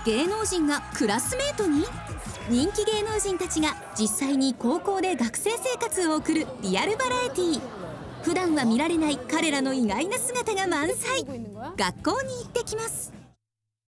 芸能人がクラスメートに？人気芸能人たちが実際に高校で学生生活を送るリアルバラエティー。普段は見られない彼らの意外な姿が満載。学校に行ってきます。